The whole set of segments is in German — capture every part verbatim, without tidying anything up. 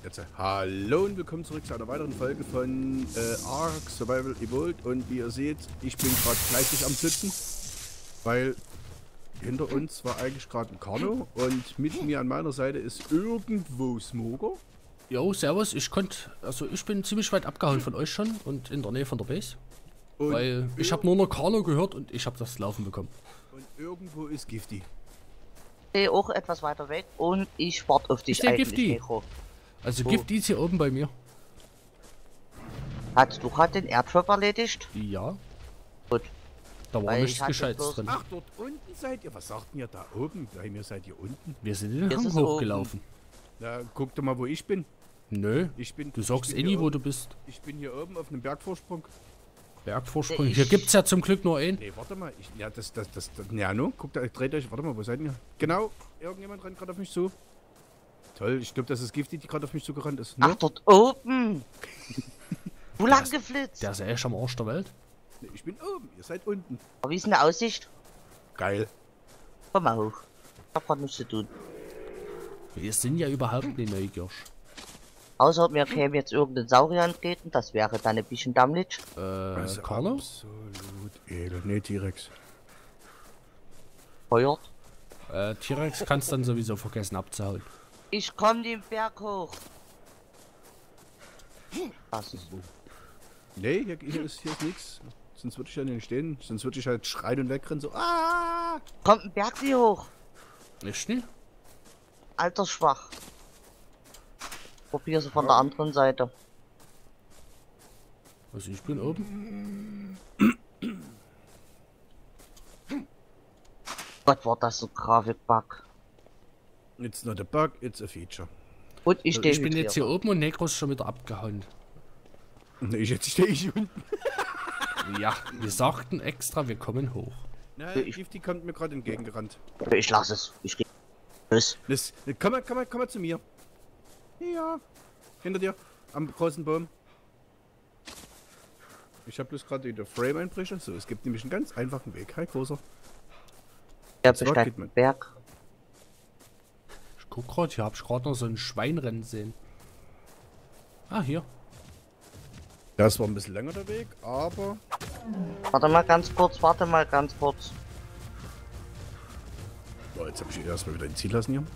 Jetzt, hallo und willkommen zurück zu einer weiteren Folge von äh, Ark Survival Evolved. Und wie ihr seht, ich bin gerade fleißig am Sitzen, weil hinter uns war eigentlich gerade ein Kano und mit mir an meiner Seite ist irgendwo Smoker. Jo, servus, ich konnte, also ich bin ziemlich weit abgehauen von euch schon und in der Nähe von der Base. Und weil ich habe nur noch Kano gehört und ich habe das Laufen bekommen. Und irgendwo ist Gifty. Ich stehe auch etwas weiter weg und ich warte auf dich ist der eigentlich, Gifty? Necro. Also Oh. Gifty ist hier oben bei mir. Hast du gerade den Erdschwab erledigt? Ja. Gut. Da war Weil nichts ich hatte Gescheites bloß- drin. Ach, dort unten seid ihr? Was sagt ihr da oben? Bei mir seid ihr unten. Wir sind in den Das Hang ist hochgelaufen. Na, guck doch mal, wo ich bin. Nö, Ich bin du ich sagst bin eh hier nie, wo oben. du bist. Ich bin hier oben auf einem Bergvorsprung. Bergvorsprung. Ich- Hier gibt's ja zum Glück nur einen. Nee, warte mal. Ich, ja, das, das, das, das, ja, no, guckt, dreht euch, warte mal, wo seid ihr? Genau, irgendjemand rennt gerade auf mich zu. Toll, ich glaube, das ist Gifty, die gerade auf mich zugerannt ist. Ach, Ne? dort oben! Wo lang ist- geflitzt? Der ist ja echt am Arsch der Welt. Nee, ich bin oben, ihr seid unten. Aber wie ist denn die Aussicht? Geil. Komm mal hoch. Ich hab grad nichts zu tun. Wir sind ja überhaupt nicht neugierig. Außer mir käme jetzt irgendein Saurier antreten, das wäre dann ein bisschen dammelig. Äh, Also Carlo? absolut edel. Nee, T-Rex. Feuert. Äh, T-Rex kannst dann sowieso vergessen abzuhauen. Ich komm den Berg hoch. Das ist so. Nee, hier, hier ist, hier ist nichts. Sonst würde ich ja nicht stehen. Sonst würde ich halt schreien und wegrennen. So, ah! Kommt ein Berg wie hoch. Ist nicht? Altersschwach. Probier sie von der anderen Seite. Also ich bin oben. Gott, war das so Grafikbug. It's not a bug, it's a feature. Und ich stehe Ich bin jetzt hier oben und Necro ist schon wieder abgehauen. Nee, ich, jetzt stehe ich unten. Ja, wir sagten extra, wir kommen hoch. Na, Ich- Gifty kommt mir gerade entgegengerannt. Ich lasse es. Ich gehe. Tschüss. Das, komm mal, komm mal, komm mal zu mir. Ja. Hinter dir. Am großen Baum. Ich habe bloß gerade den Frame-Einbrecher. So, es gibt nämlich einen ganz einfachen Weg. Hi, großer. Der So, besteigt geht man. Berg. Ich guck gerade, hier hab ich gerade noch so ein Schweinrennen sehen. Ah, hier. Das war ein bisschen länger der Weg, aber... Warte mal ganz kurz, warte mal ganz kurz. Oh, jetzt habe ich erstmal wieder ein Ziel lassen hier.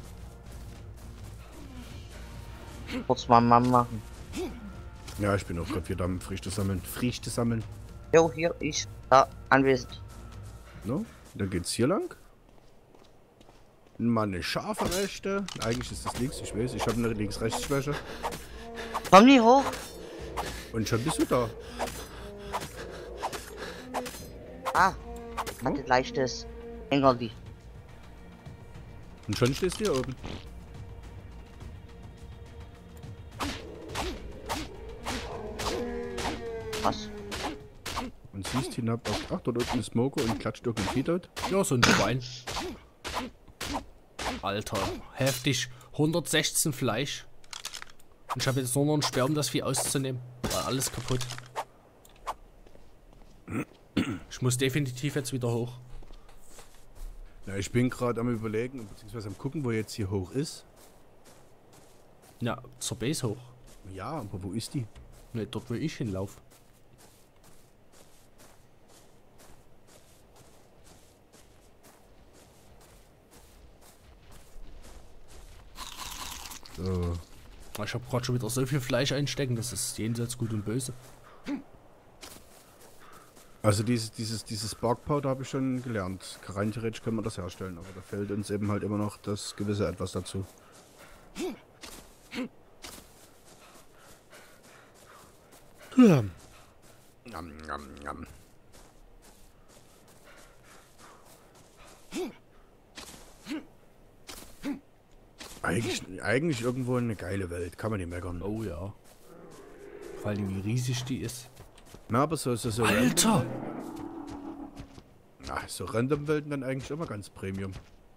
Kurz mal Mann machen. Ja, ich bin auch gerade wieder am Früchte sammeln. Früchte sammeln. Jo, hier, ich, da, anwesend. No? Dann geht's hier lang. Mal eine scharfe Rechte. Eigentlich ist das links, ich weiß. Ich habe eine links-rechts-Schwäche. Komm nie hoch. Und schon bist du da. Ah, hatte leichtes Engerli. Und schon stehst du hier oben. Was? Und siehst hinab auf... Ach, dort unten ist Smoker und klatscht irgendein Vieh dort. Ja, so ein Schwein. Alter, heftig. hundertsechzehn Fleisch. Und ich habe jetzt nur noch einen Sperr, um das Vieh auszunehmen. War alles kaputt. Ich muss definitiv jetzt wieder hoch. Ja, ich bin gerade am überlegen, beziehungsweise am gucken, wo jetzt hier hoch ist. Ja, zur Base hoch. Ja, aber wo ist die? Ne, dort wo ich hinlaufe. So. Ich habe gerade schon wieder so viel Fleisch einstecken, das ist jenseits gut und böse. Also dieses, dieses, dieses Spark Powder habe ich schon gelernt. Rein theoretisch können wir das herstellen, aber da fehlt uns eben halt immer noch das gewisse Etwas dazu. Ja. Njam, njam, njam. Eigentlich, eigentlich irgendwo eine geile Welt, kann man nicht meckern. Oh ja. Vor allem wie riesig die ist. Na, aber so, so, so, Alter! na, so Random-Welten dann eigentlich immer ganz Premium.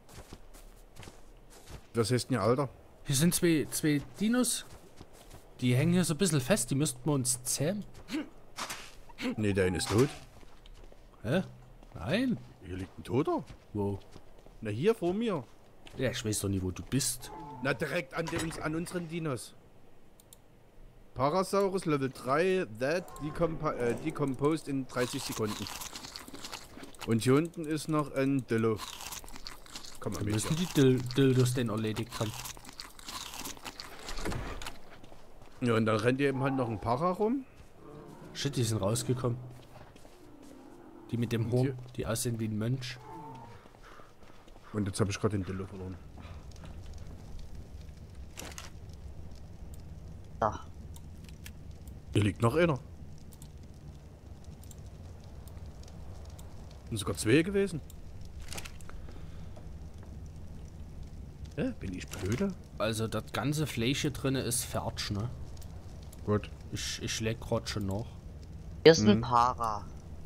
Was heißt denn ihr Alter? Hier sind zwei, zwei Dinos. Die hängen hier so ein bisschen fest, die müssten wir uns zähmen. Ne, der eine ist tot. Hä? Nein? Hier liegt ein Toter. Wo? Na, hier vor mir. Ja, ich weiß doch nie, wo du bist. Na, direkt an, den, an unseren Dinos. Parasaurus Level drei, that decompa äh, decomposed in dreißig Sekunden. Und hier unten ist noch ein Dillo. Komm mal Wir mit müssen hier. die Dil Dildos den erledigt haben. Ja, und da rennt eben halt noch ein Para rum. Shit, die sind rausgekommen. Die mit dem Horn, hier? die aussehen wie ein Mönch. Und jetzt habe ich gerade den Dillo verloren. Da. Hier liegt noch einer. Sind sogar zwei gewesen. Ja, bin ich blöde? Also das ganze Fleisch hier drin ist fertig, ne? Gut. Ich, ich leg grad schon noch. Hier ist ein Hm. Para.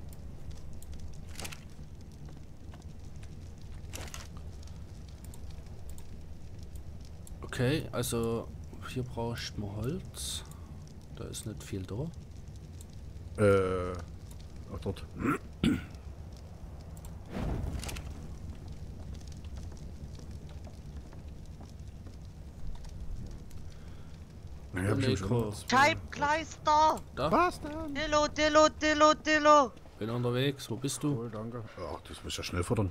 Okay, also hier brauchst du Holz. Da ist nicht viel da. Äh. Ach, dort. Naja, hab ich ihm schon Mikro. gemacht. Scheibkleister! Da, Was denn? Dillo, Dillo, Dillo, Dillo! bin unterwegs. Wo bist du? Oh, danke. Ach, das muss ja schnell fordern.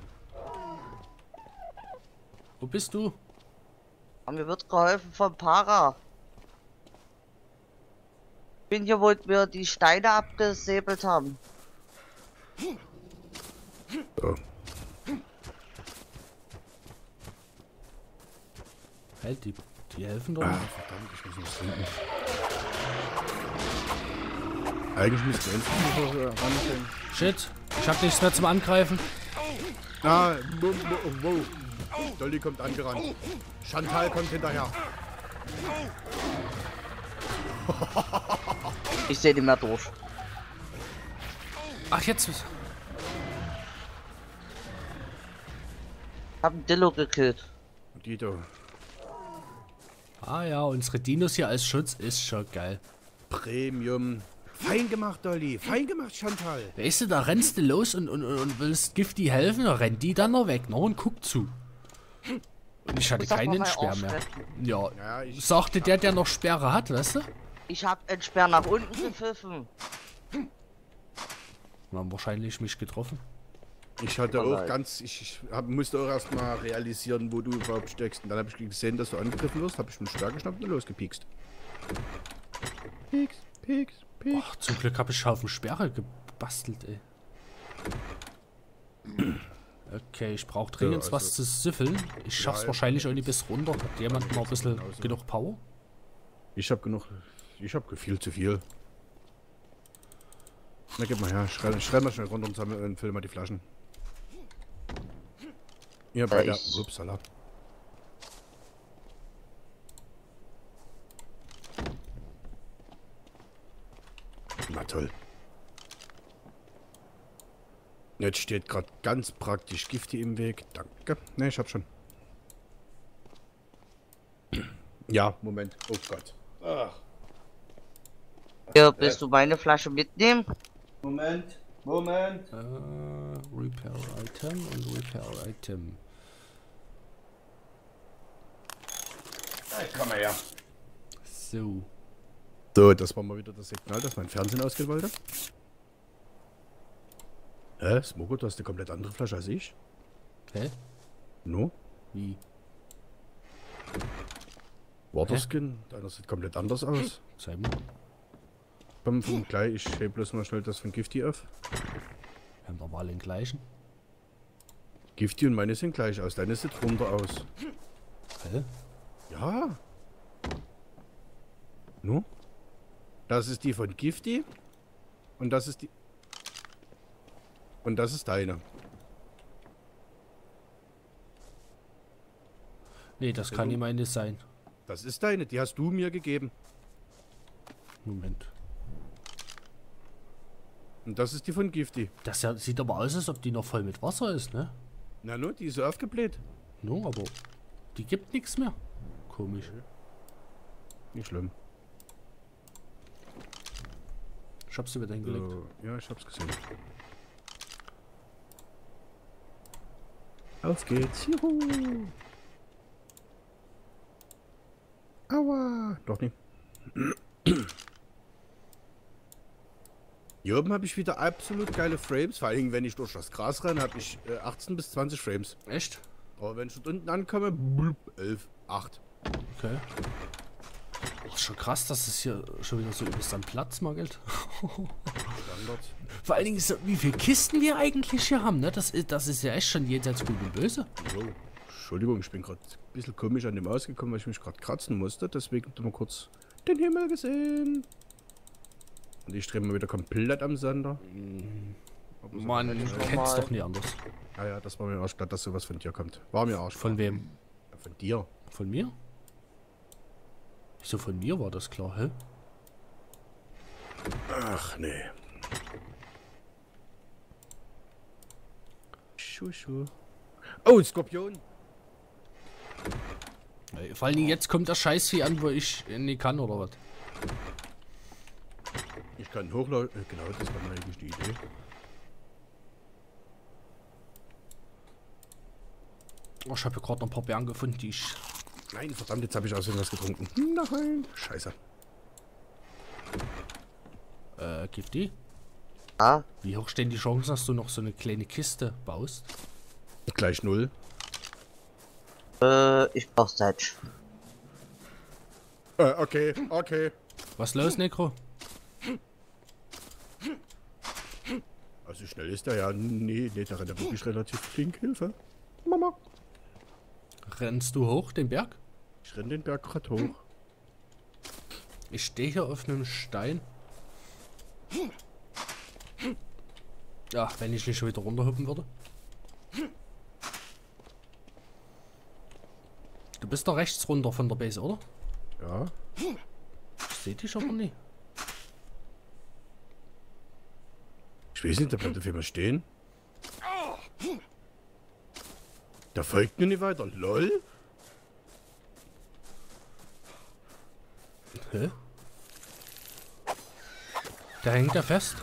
Wo bist du? Aber mir wird geholfen vom Para. Ich bin hier, wo wir die Steine abgesäbelt haben. So. Halt, die, die helfen doch Ah, nicht. verdammt, ich muss noch trinken. Eigentlich müsste ich jetzt ranstellen. Shit, ich hab nichts mehr zum Angreifen. Ah, wo, wo, wo. Dolly kommt angerannt. Chantal kommt hinterher. Ich sehe nicht mehr durch. Ach, jetzt. Ich hab einen Dillo gekillt. Dito. Ah ja, unsere Dinos hier als Schutz ist schon geil. Premium. Fein gemacht, Dolly. Fein gemacht, Chantal. Weißt du, da rennst du los und, und, und willst Gifty helfen, da rennt die dann noch weg, noch und guckt zu. Und ich hatte Muss doch keinen mal Sperr mehr. aufstecken. Ja, Ja, ich- sagte der, der noch Sperre hat, weißt du? Ich hab einen Sperr nach unten gepfiffen. Wir haben wahrscheinlich mich getroffen. Ich hatte Oh auch nein. ganz, ich, ich hab, musste auch erstmal realisieren, wo du überhaupt steckst. Und dann habe ich gesehen, dass du angegriffen wirst, habe ich einen Schwer geschnappt und losgepiekst. Pieks, pieks, pieks. Ach, zum Glück habe ich Haufen Sperre gebastelt, ey. Okay, ich brauche dringend Ja, was also- zu süffeln. Ich schaff's Ja, wahrscheinlich auch nicht bis runter. Hat jemand noch ein bisschen genauso. genug Power? Ich habe genug, ich habe viel zu viel. Na, gib mal her, schrei, schrei mal schnell runter und, sammel, und füll mal die Flaschen. Ja, bei der, Ich- upsala. Na toll. Jetzt steht gerade ganz praktisch Gifty im Weg. Danke. Ne, ich hab schon. Ja, Moment. Oh Gott. Ach. Hier, willst du meine Flasche mitnehmen? Moment. Moment. Äh, Repair Item und Repair Item. Hey, komm mal her. So. So, das war mal wieder das Signal, dass mein Fernsehen ausgehen wollte. Hä? Smogo, du hast eine komplett andere Flasche als ich? Hä? No? Wie? Waterskin? Deiner sieht komplett anders aus. Simon? Komm, komm gleich, ich heb bloß mal schnell das von Gifty auf. Wir haben doch mal den gleichen. Gifty und meine sehen gleich aus, deine sieht runter aus. Hä? Ja. No? Das ist die von Gifty. Und das ist die... Und das ist deine. Nee, das kann nicht meine sein. Das ist deine, die hast du mir gegeben. Moment. Und das ist die von Gifty. Das ja, sieht aber aus, als ob die noch voll mit Wasser ist, ne? Na no, die ist so aufgebläht. No, aber die gibt nichts mehr. Komisch. Nicht schlimm. Ich hab sie wieder hingelegt. So, ja, ich hab's gesehen. Auf geht's. Juhu. Aua. Doch nicht. Hier oben habe ich wieder absolut geile Frames. Vor allem, wenn ich durch das Gras renne, habe ich äh, achtzehn bis zwanzig Frames. Echt? Aber wenn ich dort unten ankomme, blub, elf, acht. Okay. Oh, schon krass, dass es hier schon wieder so übelst am Platz mangelt. Standard. Vor allen Dingen, so, wie viele Kisten wir eigentlich hier haben, ne? Das ist, das ist ja echt schon jenseits gut und böse. Oh, Entschuldigung, ich bin gerade ein bisschen komisch an dem ausgekommen, weil ich mich gerade kratzen musste. Deswegen mal kurz den Himmel gesehen. Und ich drehe mal wieder komplett am Sender. So Man kennt es doch nie anders. Ah ja, das war mir Arschblatt, dass sowas von dir kommt. War mir Arsch. Von wem? Ja, von dir. Von mir? Wieso von mir war das klar, hä? Ach nee. Schuh, schuh. Oh, Skorpion. Vor allen Dingen jetzt kommt der Scheißvieh an, wo ich nicht kann, oder was? Ich kann hochlaufen. Äh, genau, das war mir eigentlich die Idee. Oh, ich habe hier gerade noch ein paar Beeren gefunden, die ich... Nein, verdammt, jetzt habe ich außerdem was getrunken. Nein, scheiße. Äh, Gifty? Ah, Wie hoch stehen die Chancen, dass du noch so eine kleine Kiste baust? Gleich null. äh, ich brauch Zeit. Äh, okay, okay. Was los, Necro? Also schnell ist er ja. Nee, nee, der rennt ja wirklich relativ flink. Hilfe. Mama. Rennst du hoch den Berg? Ich renn den Berg grad hoch. Ich stehe hier auf einem Stein. Ja, wenn ich nicht schon wieder runterhüpfen würde. Du bist da rechts runter von der Base, oder? Ja. Ich seh dich aber nicht. Ich weiß nicht, da bleibt auf jeden Fall stehen. Der folgt mir nicht weiter. LOL. Hä? Da hängt er fest.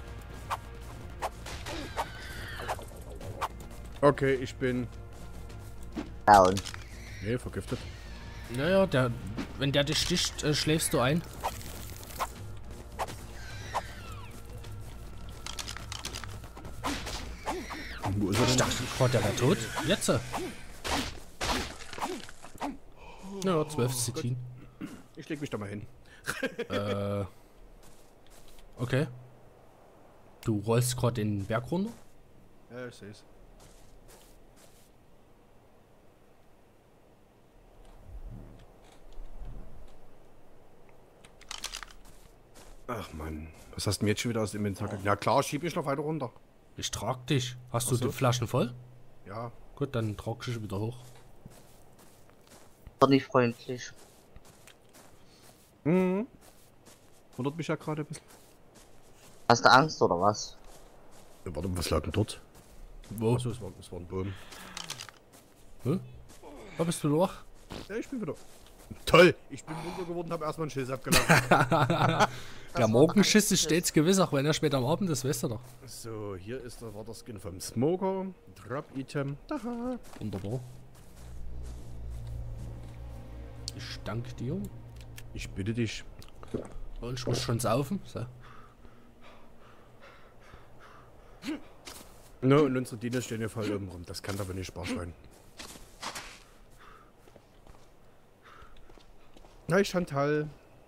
Okay, ich bin. Down. Nee, vergiftet. Naja, der, wenn der dich sticht, äh, schläfst du ein. Wo ist er Ich denn? dachte gerade, der wäre tot. Jetzt. äh. Ja, zwölf Zetin. Ich leg mich da mal hin. Äh. Okay. Du rollst gerade den Berg runter? Ja, ich seh's. Ach Mann, was hast du mir jetzt schon wieder aus dem Inventar gekriegt? Ja klar, schieb ich noch weiter runter. Ich trag dich. Hast du Ach so. die Flaschen voll? Ja. Gut, dann trag ich wieder hoch. War nicht freundlich. Mhm. Wundert mich ja gerade ein bisschen. Hast du Angst oder was? Ja, warte, was lag denn dort? Wo? Achso, es war, es war ein Baum. Hä? Da bist du wach? Ja, ich bin wieder. Toll! Ich bin munter geworden, habe erstmal einen Schiss abgelassen. Der Morgenschiss ist stets gewiss, auch wenn er später am Abend ist, weißt du doch. So, hier ist der Waterskin vom Smoker. Drop-Item. Aha. Wunderbar. Ich danke dir. Ich bitte dich. Und ich muss schon saufen. So. No, und unsere Diener stehen hier voll oben rum. Das kann aber nicht Spaß sein. Hi Chantal.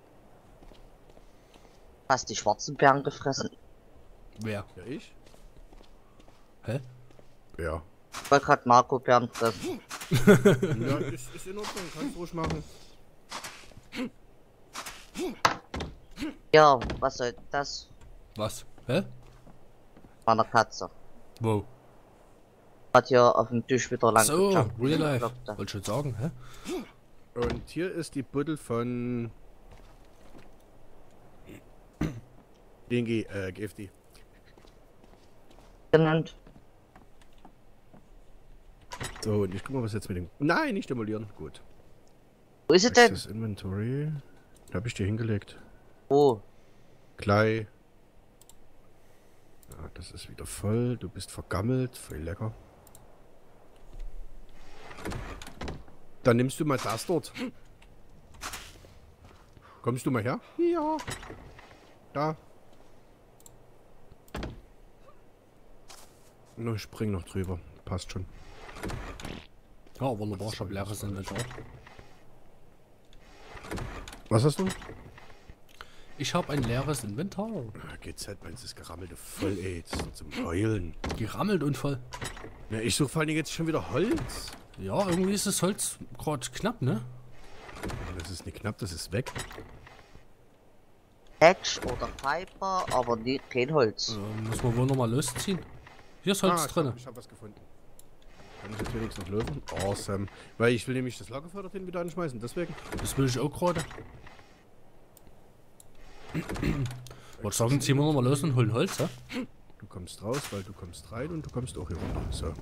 Hast die schwarzen Beeren gefressen? Wer? Ja, ich? Hä? Ja. Ich wollte gerade Marco Beeren fressen. Ja, ist, ist in Ordnung. Kannst ruhig machen. Ja, was soll das? Was? Hä? Meiner Katze. Wo? Hat hier auf dem Tisch wieder lang So, gejumpt. real life. Kloppte. Wollte schon sagen, hä? Und hier ist die Buddel von... Dingi, äh, G F D. Genannt. So, und ich guck mal, was jetzt mit dem... Nein, nicht demolieren. Gut. Wo ist es Das denn? ist das Inventory. Da hab ich dir hingelegt. Wo? Klei. Ja, das ist wieder voll. Du bist vergammelt. Voll lecker. Dann nimmst du mal das dort. Kommst du mal her? Ja. Da. Na, ich spring noch drüber. Passt schon. Ja, wunderbar, ich hab leeres Inventar. Was hast du? Ich habe ein leeres Inventar. Ah, geht's halt, meinst du, das gerammelte voll, ey. Das ist zum Heulen. Gerammelt und voll. Ja, ich suche vor allem jetzt schon wieder Holz. Ja, irgendwie ist das Holz gerade knapp, ne? Das ist nicht knapp, das ist weg. Hedge oder Fiber, aber nie, kein Holz. Äh, muss man wohl nochmal losziehen. Hier ist Holz Ah, ich drin. hab, ich hab was gefunden. Kann ich jetzt wenigstens noch lösen? Awesome. Weil ich will nämlich das Lagerfeuer dorthin wieder anschmeißen, deswegen. Das will ich auch gerade. Wollte sagen, ziehen wir nochmal los und holen Holz, ja? Du kommst raus, weil du kommst rein und du kommst auch hier runter. So.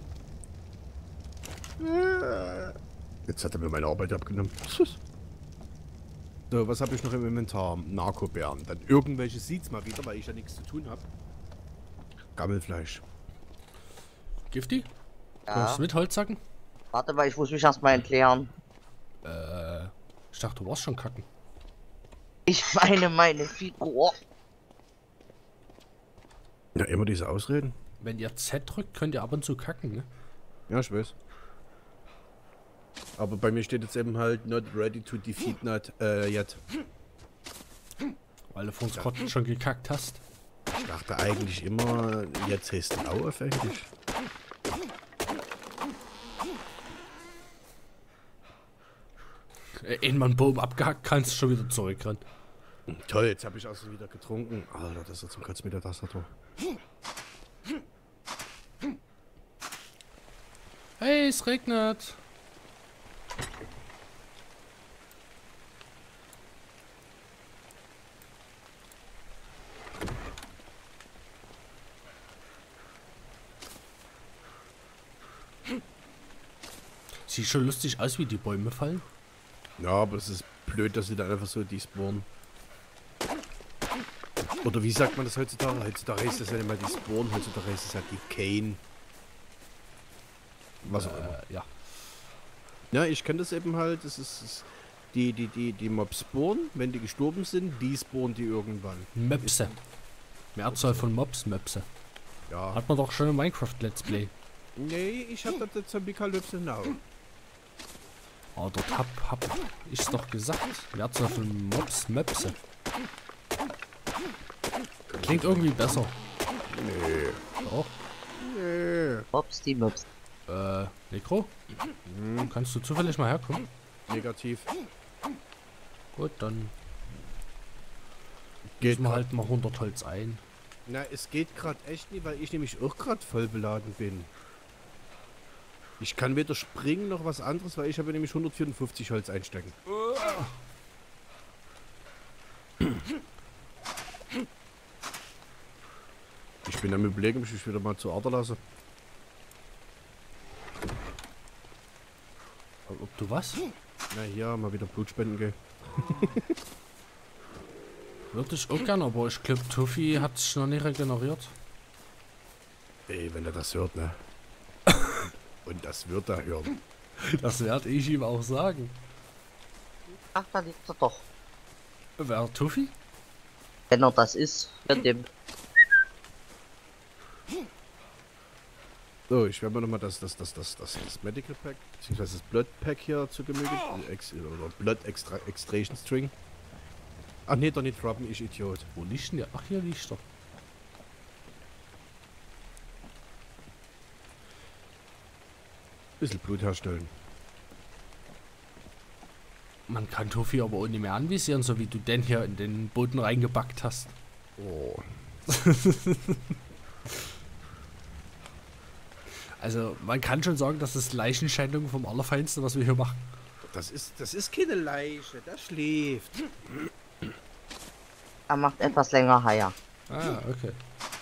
Jetzt hat er mir meine Arbeit abgenommen. So, was habe ich noch im Inventar? Narkobeeren. Dann irgendwelche Seeds mal wieder, weil ich ja nichts zu tun habe. Gammelfleisch. Gifty? Ja. Kommst du mit Holzsacken? Warte mal, ich muss mich erstmal erklären. Äh, ich dachte, du warst schon kacken. Ich meine meine Figur. Ja, immer diese Ausreden. Wenn ihr Z drückt, könnt ihr ab und zu kacken, ne? Ja, ich weiß. Aber bei mir steht jetzt eben halt not ready to defeat not äh, yet. Weil du vor uns gerade schon gekackt hast. Ich dachte eigentlich immer, jetzt heißt es auch auf Englisch. Äh, in meinen Baum abgehackt, kannst du schon wieder zurückrennen. Toll, jetzt habe ich auch wieder getrunken. Alter, das ist ja zum Kotzen mit der Tastatur. Hey, es regnet. Sieht schon lustig aus, wie die Bäume fallen. Ja, aber es ist blöd, dass sie da einfach so despawnen. Oder wie sagt man das heutzutage? Heutzutage heißt das ja nicht mal die Spawn, heutzutage heißt es ja die Cane. Was auch immer. Äh, ja. Ja, ich kenne das eben halt. Das ist, ist die, die, die, die Mobs spawnen, wenn die gestorben sind, die spawnen die irgendwann. Möpse. Mehrzahl von Mobs, Möpse. Ja. Hat man doch schon im Minecraft Let's Play. Nee, ich hab das Zombie-Kalypse now. Aber dort hab, hab ich's doch gesagt. Mehrzahl von Mobs, Möpse. Klingt irgendwie besser. Nee. Doch. Nee. Mops, die Mops. Äh, Nekro? Hm, kannst du zufällig mal herkommen? Negativ. Gut, dann Geht gehen wir grad- halt mal hundert Holz ein. Na, es geht gerade echt nicht, weil ich nämlich auch gerade voll beladen bin. Ich kann weder springen noch was anderes, weil ich habe nämlich hundertvierundfünfzig Holz einstecken. Ich bin am Überlegen, ob ich mich wieder mal zu Ader lasse. Ob du was? Na hier, mal wieder Blutspenden gehen. Würde ich auch gerne, aber ich glaube, Tuffy hat sich noch nicht regeneriert. Ey, wenn er das hört, ne? Und das wird er hören. Das werde ich ihm auch sagen. Ach, da liegt er doch. Wer, Tuffy? Wenn er das ist, mit dem. So, ich werde mir nochmal das, das, das, das, das, das Medical Pack, beziehungsweise das Blood Pack hier zu Gemüte, äh, Ex oder Blood Extra Extraction String. Ach nee, doch nicht droppen, ich Idiot. Wo liegt denn der? Ach, hier liegt er. Bisschen Blut herstellen. Man kann Tuffy aber auch nicht mehr anvisieren, so wie du den hier in den Boden reingepackt hast. Oh. Also, man kann schon sagen, das ist Leichenschändung vom Allerfeinsten, was wir hier machen. Das ist, das ist keine Leiche, das schläft. Er macht etwas länger Haier. Ah, okay.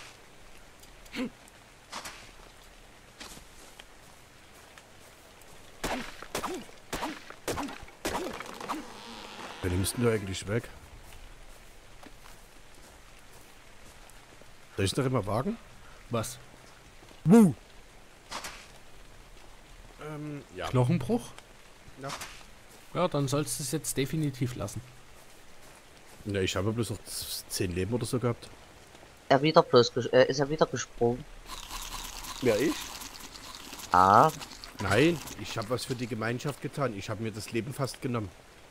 Wen nimmst du eigentlich weg? Soll ich noch immer wagen? Was? Wuh! Ähm, ja. Knochenbruch? Ja. Ja, dann sollst du es jetzt definitiv lassen. Ne, ich habe bloß noch zehn Leben oder so gehabt. Er wieder bloß, ges- äh, ist er wieder gesprungen? Ja, ich? Ah, Nein, ich habe was für die Gemeinschaft getan. Ich habe mir das Leben fast genommen.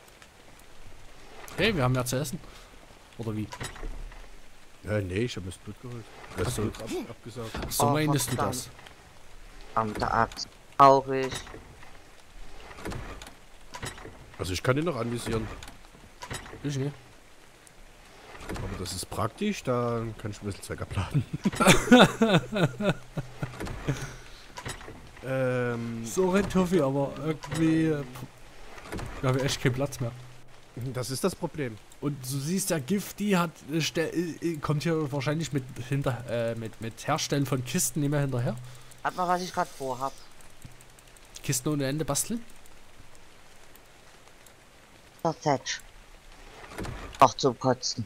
Hey, wir haben ja zu essen. Oder wie? Ja, nee, ich habe mir das Blut geholt. Das Ach so. Blut ab, abgesaugt. So Oh, meinst du verdammt. das? am der Axt. Traurig. Also ich kann ihn noch anvisieren. Ich nicht. Aber das ist praktisch, da kann ich ein bisschen Zweck abladen. ähm, Sorry, Toffi, aber irgendwie... äh, Wir haben echt keinen Platz mehr. das ist das Problem. Und du siehst ja, Gift, die hat, äh, stell- äh, kommt hier wahrscheinlich mit, hinter, äh, mit, mit Herstellen von Kisten nicht mehr hinterher. Hat mal, was ich gerade vorhab. Kisten ohne Ende basteln. Der Thatch. Auch zum Kotzen.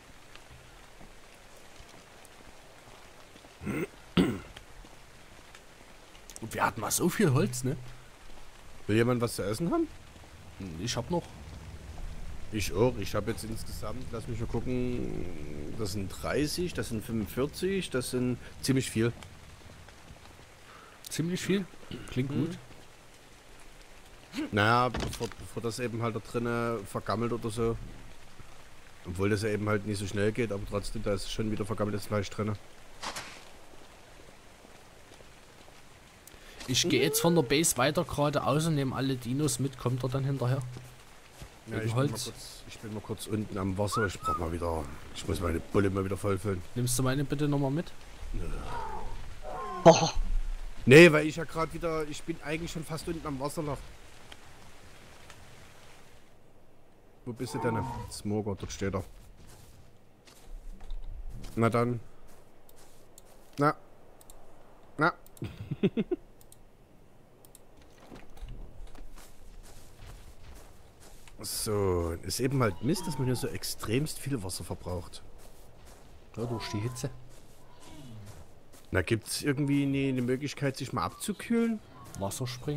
Und wir hatten mal so viel Holz, ne? Will jemand was zu essen haben? Ich hab noch. Ich auch. Ich habe jetzt insgesamt, lass mich mal gucken, das sind dreißig, das sind fünfundvierzig, das sind ziemlich viel. Ziemlich viel. Klingt Mhm. gut. Naja, bevor, bevor das eben halt da drinnen vergammelt oder so. Obwohl das ja eben halt nicht so schnell geht, aber trotzdem, da ist schon wieder vergammeltes Fleisch drin. Ich gehe jetzt von der Base weiter geradeaus und nehme alle Dinos mit. Kommt er dann hinterher? Ja, Wegen ich, bin mal Holz. kurz, ich bin mal kurz unten am Wasser. Ich brauch mal wieder. Ich muss meine Bulle mal wieder vollfüllen. Nimmst du meine bitte nochmal mit? Boah, Nee, weil ich ja gerade wieder. Ich bin eigentlich schon fast unten am Wasserloch. Wo bist du denn? Smoker, dort steht er. Na dann. Na. Na. So, ist eben halt Mist, dass man hier so extremst viel Wasser verbraucht. Ja, durch die Hitze. Na, gibt es irgendwie eine, eine Möglichkeit, sich mal abzukühlen? Wasserspringen.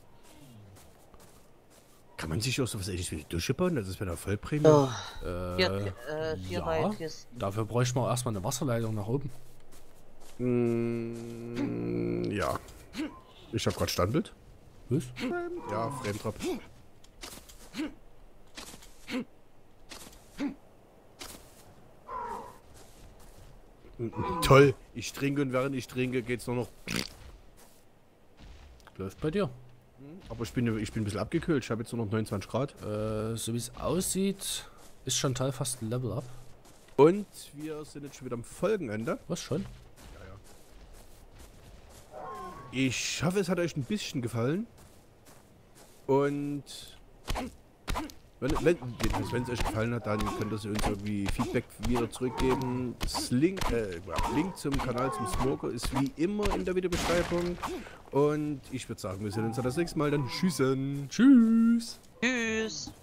Kann man sich auch so was ähnliches wie eine Dusche bauen? Das wäre eine Vollprämie. oh, Äh, vier, äh, vier ja. neue Kisten. Dafür bräuchte man erstmal eine Wasserleitung nach oben. Mm, ja. Ich habe gerade Standbild. Was? Ja, Frame-Drop. Toll. Ich trinke und während ich trinke geht's nur noch. Läuft bei dir. Aber ich bin, ich bin ein bisschen abgekühlt. Ich habe jetzt nur noch neunundzwanzig Grad. Äh, so wie es aussieht, ist Chantal fast ein Level up. Und wir sind jetzt schon wieder am Folgenende. Was schon? Ich hoffe, es hat euch ein bisschen gefallen. Und wenn, wenn, wenn es euch gefallen hat, dann könnt ihr uns irgendwie Feedback wieder zurückgeben. Das Link, äh, Link zum Kanal zum Smoker ist wie immer in der Videobeschreibung. Und ich würde sagen, wir sehen uns dann das nächste Mal. Dann tschüssen. Tschüss. Tschüss.